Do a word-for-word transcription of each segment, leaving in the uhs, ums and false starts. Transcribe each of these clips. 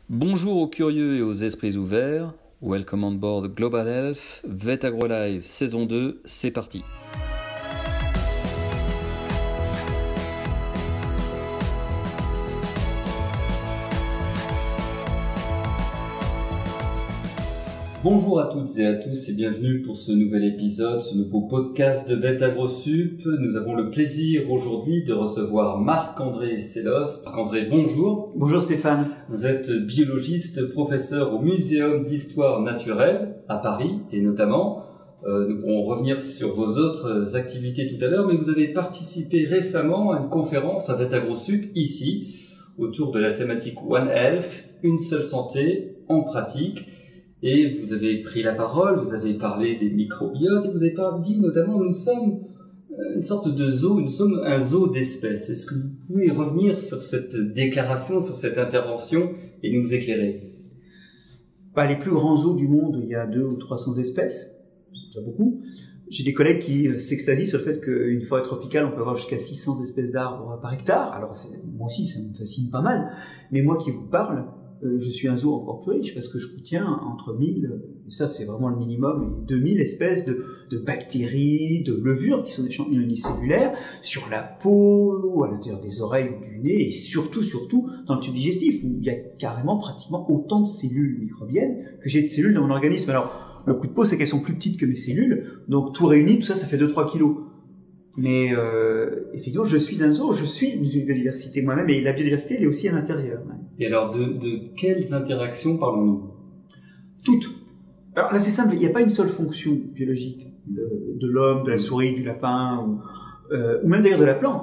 Bonjour aux curieux et aux esprits ouverts. Welcome on board Global Health, Vet Agro Live saison deux, c'est parti. Bonjour à toutes et à tous et bienvenue pour ce nouvel épisode, ce nouveau podcast de Vet Agro Sup. Nous avons le plaisir aujourd'hui de recevoir Marc-André Séloste. Marc-André, bonjour. Bonjour Stéphane. Vous êtes biologiste, professeur au Muséum d'Histoire Naturelle à Paris et notamment, euh, nous pourrons revenir sur vos autres activités tout à l'heure, mais vous avez participé récemment à une conférence à Vet Agro Sup ici, autour de la thématique One Health, une seule santé en pratique. Et vous avez pris la parole, vous avez parlé des microbiotes, et vous avez dit notamment, nous sommes une sorte de zoo, nous sommes un zoo d'espèces. Est-ce que vous pouvez revenir sur cette déclaration, sur cette intervention, et nous éclairer? Bah, les plus grands zoos du monde, il y a deux ou trois cents espèces, c'est déjà beaucoup. J'ai des collègues qui s'extasient sur le fait qu'une forêt tropicale, on peut avoir jusqu'à six cents espèces d'arbres par hectare. Alors moi aussi, ça me fascine pas mal. Mais moi qui vous parle, Euh, je suis un zoo encore plus riche parce que je contiens entre mille, et ça c'est vraiment le minimum, et deux mille espèces de, de bactéries, de levures qui sont des champignons unicellulaires sur la peau, à l'intérieur des oreilles ou du nez, et surtout, surtout dans le tube digestif où il y a carrément pratiquement autant de cellules microbiennes que j'ai de cellules dans mon organisme. Alors le coup de peau c'est qu'elles sont plus petites que mes cellules, donc tout réuni, tout ça, ça fait deux à trois kilos. Mais euh, effectivement, je suis un zoo, je suis une biodiversité moi-même, et la biodiversité, elle est aussi à l'intérieur. Et alors, de, de quelles interactions parlons-nous? Toutes. Alors là, c'est simple, il n'y a pas une seule fonction biologique de, de l'homme, de la souris, du lapin, ou, euh, ou même d'ailleurs de la plante,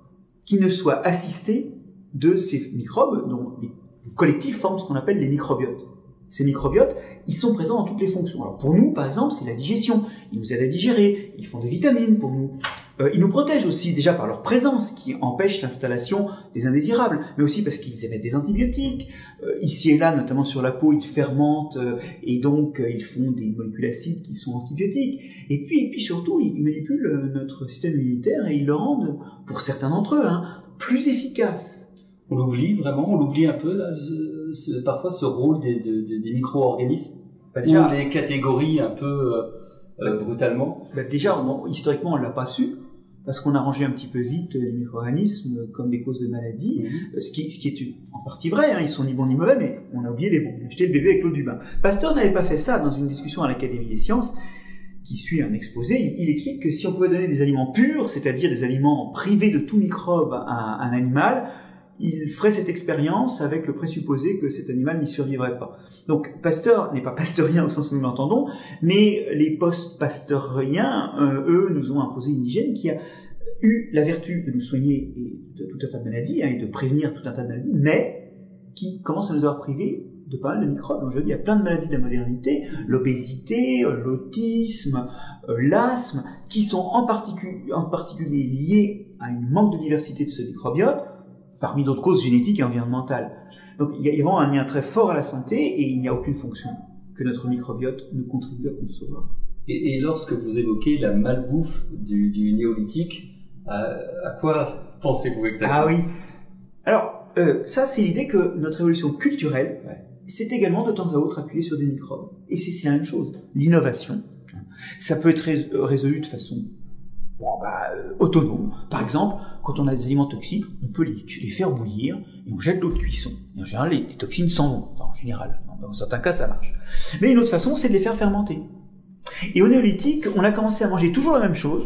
qui ne soit assistée de ces microbes dont les collectifs forment ce qu'on appelle les microbiotes. Ces microbiotes, ils sont présents dans toutes les fonctions. Alors pour nous, par exemple, c'est la digestion. Ils nous aident à digérer, ils font des vitamines pour nous. Euh, ils nous protègent aussi déjà par leur présence, qui empêche l'installation des indésirables, mais aussi parce qu'ils émettent des antibiotiques. Euh, ici et là, notamment sur la peau, ils fermentent euh, et donc euh, ils font des molécules acides qui sont antibiotiques. Et puis, et puis surtout, ils manipulent euh, notre système immunitaire et ils le rendent, pour certains d'entre eux, hein, plus efficace. On l'oublie vraiment, on l'oublie un peu là, ce, ce, parfois ce rôle des, des, des micro-organismes, bah déjà, ou les catégories un peu euh, euh, brutalement. Bah déjà, bon, historiquement, on l'a pas su. Parce qu'on a rangé un petit peu vite les micro-organismes comme des causes de maladie, mmh. ce, qui, ce qui est une, en partie vrai, hein, ils sont ni bons ni mauvais, mais on a oublié les bons. On a jeté le bébé avec l'eau du bain. Pasteur n'avait pas fait ça dans une discussion à l'Académie des sciences, qui suit un exposé. Il, il explique que si on pouvait donner des aliments purs, c'est-à-dire des aliments privés de tout microbe à un, un animal, il ferait cette expérience avec le présupposé que cet animal n'y survivrait pas. Donc Pasteur n'est pas pasteurien au sens où nous l'entendons, mais les post-pasteuriens, euh, eux, nous ont imposé une hygiène qui a eu la vertu de nous soigner de tout un tas de maladies, hein, et de prévenir tout un tas de maladies, mais qui commence à nous avoir privés de pas mal de microbes. Aujourd'hui, il y a plein de maladies de la modernité, l'obésité, l'autisme, l'asthme, qui sont en, particu- en particulier liés à un manque de diversité de ce microbiote, parmi d'autres causes génétiques et environnementales. Donc il y a vraiment un lien très fort à la santé et il n'y a aucune fonction que notre microbiote ne contribue à concevoir. Et, et lorsque vous évoquez la malbouffe du, du néolithique, euh, à quoi pensez-vous exactement? Ah oui. Alors euh, ça c'est l'idée que notre évolution culturelle, ouais, c'est également de temps à autre appuyé sur des microbes. Et c'est, c'est la même chose. L'innovation, ça peut être rés- résolu de façon Bon, bah, euh, autonome. Par exemple, quand on a des aliments toxiques, on peut les, les faire bouillir et on jette l'eau de cuisson. Et en général, les, les toxines s'en vont. Enfin, en général, dans, dans certains cas, ça marche. Mais une autre façon, c'est de les faire fermenter. Et au néolithique, on a commencé à manger toujours la même chose,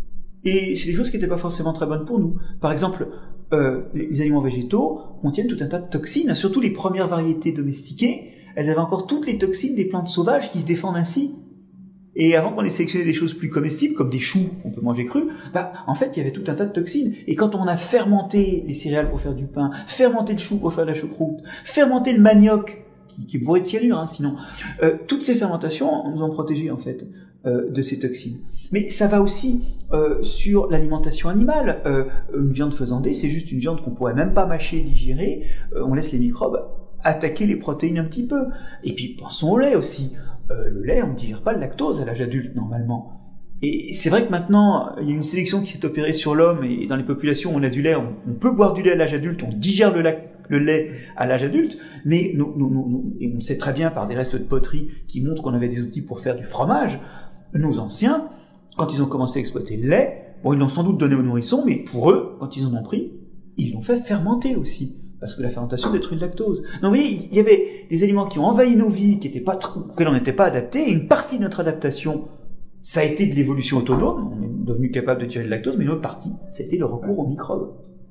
et c'est des choses qui n'étaient pas forcément très bonnes pour nous. Par exemple, euh, les, les aliments végétaux contiennent tout un tas de toxines, surtout les premières variétés domestiquées, elles avaient encore toutes les toxines des plantes sauvages qui se défendent ainsi. Et avant qu'on ait sélectionné des choses plus comestibles, comme des choux qu'on peut manger crus, bah, en fait, il y avait tout un tas de toxines. Et quand on a fermenté les céréales pour faire du pain, fermenté le chou pour faire de la choucroute, fermenté le manioc, qui, qui est bourré de cyanure, hein, sinon, euh, toutes ces fermentations nous ont protégés, en fait, euh, de ces toxines. Mais ça va aussi euh, sur l'alimentation animale. Euh, une viande faisandée, c'est juste une viande qu'on pourrait même pas mâcher et digérer. Euh, on laisse les microbes attaquer les protéines un petit peu. Et puis, pensons au lait aussi. Euh, le lait, on ne digère pas le lactose à l'âge adulte, normalement. Et c'est vrai que maintenant, il y a une sélection qui s'est opérée sur l'homme, et dans les populations où on a du lait, on, on peut boire du lait à l'âge adulte, on digère le, lac, le lait à l'âge adulte, mais nous, nous, nous, et on sait très bien par des restes de poterie qui montrent qu'on avait des outils pour faire du fromage, nos anciens, quand ils ont commencé à exploiter le lait, bon, ils l'ont sans doute donné aux nourrissons, mais pour eux, quand ils en ont pris, ils l'ont fait fermenter aussi. Parce que la fermentation détruit le lactose. Donc vous voyez, il y avait des aliments qui ont envahi nos vies, qui étaient pas, auxquels on n'était pas adaptés, et une partie de notre adaptation, ça a été de l'évolution autonome, on est devenu capable de tirer le lactose, mais une autre partie, c'était le recours aux microbes.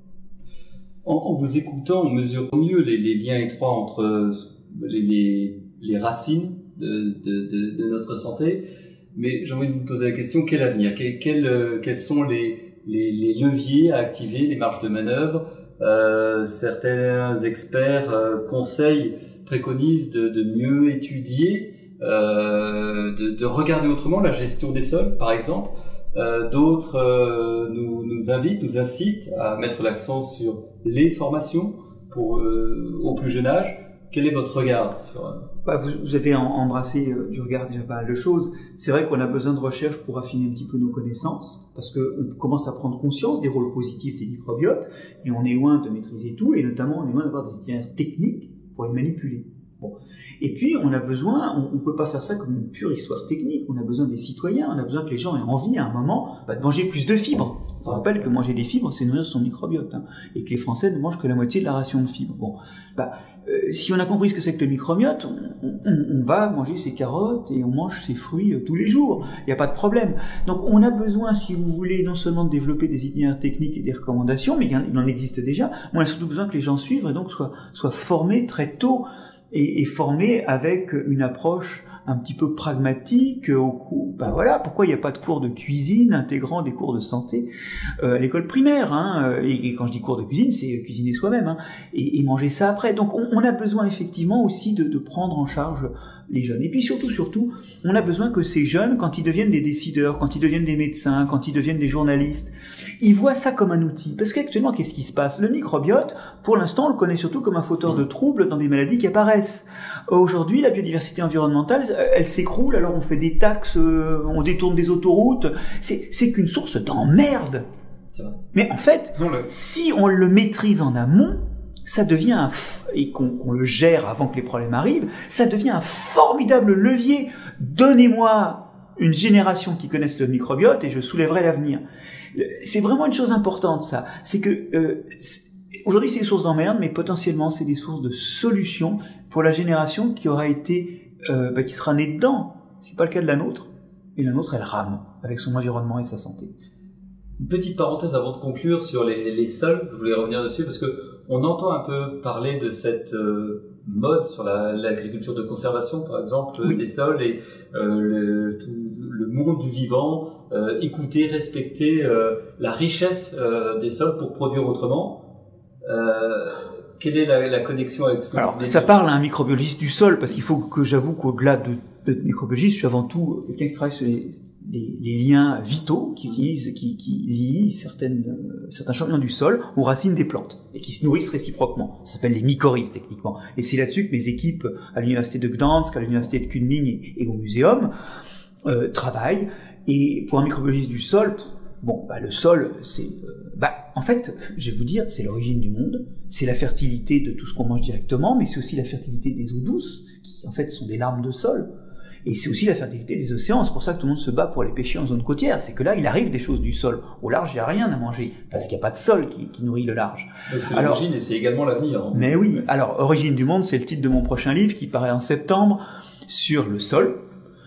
En, en vous écoutant, on mesure mieux les, les liens étroits entre les, les, les racines de, de, de, de notre santé, mais j'ai envie de vous poser la question, quel avenir? Quel, quel, quels sont les, les, les leviers à activer, les marges de manœuvre? Euh, certains experts euh, conseillent, préconisent de, de mieux étudier, euh, de, de regarder autrement la gestion des sols, par exemple. Euh, d'autres euh, nous, nous invitent, nous incitent à mettre l'accent sur les formations pour, euh, au plus jeune âge. Quel est votre regard sur... Bah, vous, vous avez embrassé euh, du regard déjà pas mal de choses. C'est vrai qu'on a besoin de recherche pour affiner un petit peu nos connaissances, parce qu'on commence à prendre conscience des rôles positifs des microbiotes, et on est loin de maîtriser tout, et notamment on est loin d'avoir des itinéraires techniques pour les manipuler. Bon. Et puis on a besoin, on ne peut pas faire ça comme une pure histoire technique, on a besoin des citoyens, on a besoin que les gens aient envie à un moment bah, de manger plus de fibres. Je rappelle que manger des fibres, c'est nourrir son microbiote, hein, et que les Français ne mangent que la moitié de la ration de fibres. Bon, bah, euh, si on a compris ce que c'est que le microbiote, on, on, on va manger ses carottes et on mange ses fruits euh, tous les jours. Il n'y a pas de problème. Donc on a besoin, si vous voulez, non seulement de développer des itinéraires techniques et des recommandations, mais il en existe déjà. On a surtout besoin que les gens suivent et donc soient, soient formés très tôt et, et formés avec une approche un petit peu pragmatique au cours. Ben voilà, pourquoi il n'y a pas de cours de cuisine intégrant des cours de santé euh, à l'école primaire, hein, et, et quand je dis cours de cuisine, c'est cuisiner soi-même, hein, et, et manger ça après. Donc on, on a besoin effectivement aussi de, de prendre en charge les jeunes. Et puis surtout, surtout, on a besoin que ces jeunes, quand ils deviennent des décideurs, quand ils deviennent des médecins, quand ils deviennent des journalistes, ils voient ça comme un outil. Parce qu'actuellement, qu'est-ce qui se passe? Le microbiote, pour l'instant, on le connaît surtout comme un fauteur de troubles dans des maladies qui apparaissent. Aujourd'hui, la biodiversité environnementale, elle s'écroule, alors on fait des taxes, on détourne des autoroutes. C'est, c'est qu'une source d'emmerde. Mais en fait, si on le maîtrise en amont, ça devient un f... et qu'on qu'on le gère avant que les problèmes arrivent, ça devient un formidable levier. Donnez-moi une génération qui connaisse le microbiote et je soulèverai l'avenir. C'est vraiment une chose importante, ça. C'est que euh, c'est... aujourd'hui, c'est des sources d'emmerde, mais potentiellement, c'est des sources de solutions pour la génération qui aura été, euh, bah, qui sera née dedans. C'est pas le cas de la nôtre. Et la nôtre, elle rame avec son environnement et sa santé. Une petite parenthèse avant de conclure sur les, les sols. Je voulais revenir dessus parce que on entend un peu parler de cette euh, mode sur la, l'agriculture de conservation, par exemple, oui. des sols et euh, le, tout, le monde du vivant, euh, écouter, respecter euh, la richesse euh, des sols pour produire autrement. Euh, quelle est la, la connexion avec ce que Alors, ça parle à un microbiologiste du sol, parce qu'il faut que j'avoue qu'au-delà de, de microbiologiste, je suis avant tout quelqu'un qui travaille sur les, les, les liens vitaux, qui utilisent, qui, qui lient certaines, euh, certains champignons du sol aux racines des plantes, et qui se nourrissent réciproquement. Ça s'appelle les mycorhizes, techniquement. Et c'est là-dessus que mes équipes à l'université de Gdansk, à l'université de Kunming et, et au muséum euh, travaillent. Et pour un microbiologiste du sol, bon, bah, le sol, c'est, euh, bah, en fait, je vais vous dire, c'est l'origine du monde, c'est la fertilité de tout ce qu'on mange directement, mais c'est aussi la fertilité des eaux douces, qui en fait sont des larmes de sol, et c'est aussi la fertilité des océans. C'est pour ça que tout le monde se bat pour aller pêcher en zone côtière, c'est que là, il arrive des choses du sol. Au large, il n'y a rien à manger, parce qu'il n'y a pas de sol qui, qui nourrit le large. Donc c'est alors, l'origine et c'est également l'avenir. Hein. Mais oui, alors, Origine du monde, c'est le titre de mon prochain livre, qui paraît en septembre, sur le sol,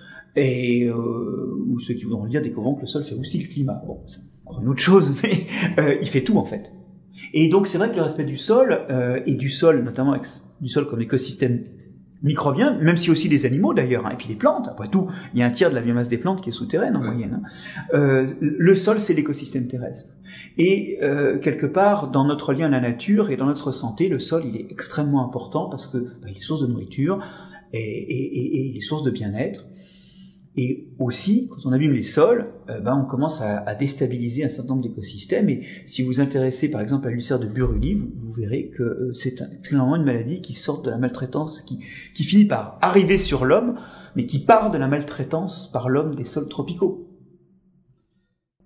et euh, ou ceux qui voudront le lire découvront que le sol fait aussi le climat. Bon, c'est une autre chose, mais euh, il fait tout en fait. Et donc c'est vrai que le respect du sol, euh, et du sol, notamment avec, du sol comme écosystème microbien, même si aussi des animaux d'ailleurs, hein, et puis les plantes, après tout, il y a un tiers de la biomasse des plantes qui est souterraine en ouais. moyenne. Hein. Euh, le sol, c'est l'écosystème terrestre. Et euh, quelque part, dans notre lien à la nature et dans notre santé, le sol, il est extrêmement important parce que bah, il est source de nourriture et, et, et, et il est source de bien-être. Et aussi, quand on abîme les sols, euh, ben on commence à, à déstabiliser un certain nombre d'écosystèmes. Et si vous vous intéressez par exemple à l'ulcère de Buruli, vous, vous verrez que euh, c'est clairement une maladie qui sort de la maltraitance, qui, qui finit par arriver sur l'homme, mais qui part de la maltraitance par l'homme des sols tropicaux.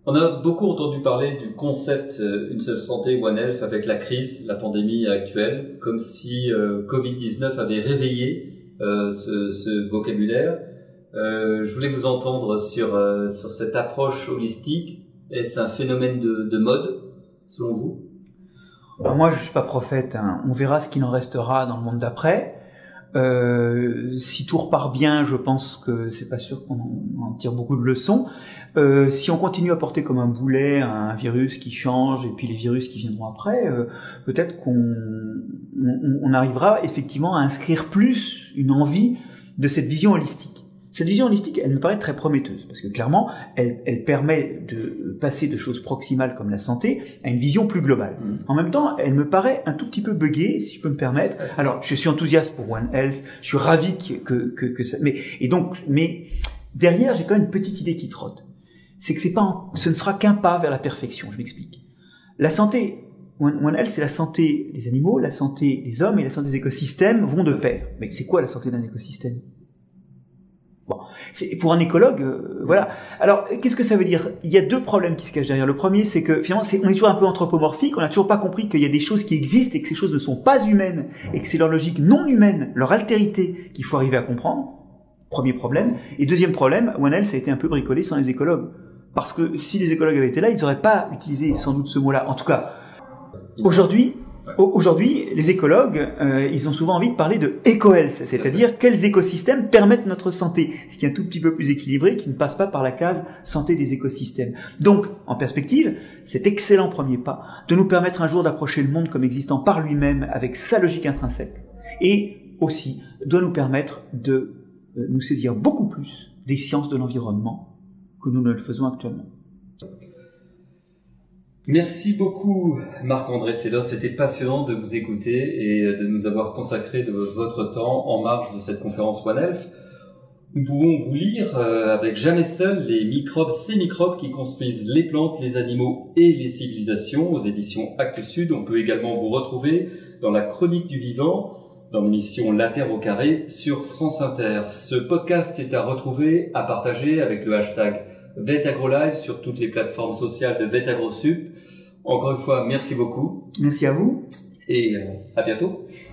On a beaucoup entendu parler du concept euh, Une seule santé, One Health, avec la crise, la pandémie actuelle, comme si euh, covid dix-neuf avait réveillé euh, ce, ce vocabulaire. Euh, je voulais vous entendre sur, euh, sur cette approche holistique. Est-ce un phénomène de, de mode, selon vous? Alors moi, je suis pas prophète, hein. On verra ce qu'il en restera dans le monde d'après. Euh, si tout repart bien, je pense que c'est pas sûr qu'on en tire beaucoup de leçons. Euh, si on continue à porter comme un boulet un virus qui change et puis les virus qui viendront après, euh, peut-être qu'on on, on arrivera effectivement à inscrire plus une envie de cette vision holistique. Cette vision holistique, elle me paraît très prometteuse, parce que clairement, elle, elle permet de passer de choses proximales comme la santé à une vision plus globale. Mmh. En même temps, elle me paraît un tout petit peu buggée, si je peux me permettre. Alors, je suis enthousiaste pour One Health, je suis ravi que, que, que ça... Mais, et donc, mais derrière, j'ai quand même une petite idée qui trotte. C'est que c'est pas, un, ce ne sera qu'un pas vers la perfection, je m'explique. La santé, One, One Health, c'est la santé des animaux, la santé des hommes et la santé des écosystèmes vont de pair. Mais c'est quoi la santé d'un écosystème ? Bon, c'est pour un écologue, euh, voilà. Alors, qu'est-ce que ça veut dire? Il y a deux problèmes qui se cachent derrière. Le premier, c'est que finalement, c'est, on est toujours un peu anthropomorphique. On n'a toujours pas compris qu'il y a des choses qui existent et que ces choses ne sont pas humaines et que c'est leur logique non humaine, leur altérité qu'il faut arriver à comprendre. Premier problème. Et deuxième problème, One Health, ça a été un peu bricolé sans les écologues, parce que si les écologues avaient été là, ils n'auraient pas utilisé sans doute ce mot-là. En tout cas, aujourd'hui. Aujourd'hui, les écologues, euh, ils ont souvent envie de parler de éco-health, c'est-à-dire quels écosystèmes permettent notre santé, ce qui est un tout petit peu plus équilibré, qui ne passe pas par la case santé des écosystèmes. Donc, en perspective, cet excellent premier pas de nous permettre un jour d'approcher le monde comme existant par lui-même, avec sa logique intrinsèque, et aussi doit nous permettre de euh, nous saisir beaucoup plus des sciences de l'environnement que nous ne le faisons actuellement. Merci beaucoup Marc-André Sédos, c'était passionnant de vous écouter et de nous avoir consacré de votre temps en marge de cette conférence One Health. Nous pouvons vous lire euh, avec Jamais seul les microbes, ces microbes qui construisent les plantes, les animaux et les civilisations aux éditions Actes Sud. On peut également vous retrouver dans la Chronique du Vivant, dans l'émission La Terre au carré sur France Inter. Ce podcast est à retrouver, à partager avec le hashtag VetAgroLive sur toutes les plateformes sociales de VetAgroSup. Encore une fois, merci beaucoup. Merci à vous. Et euh, à bientôt.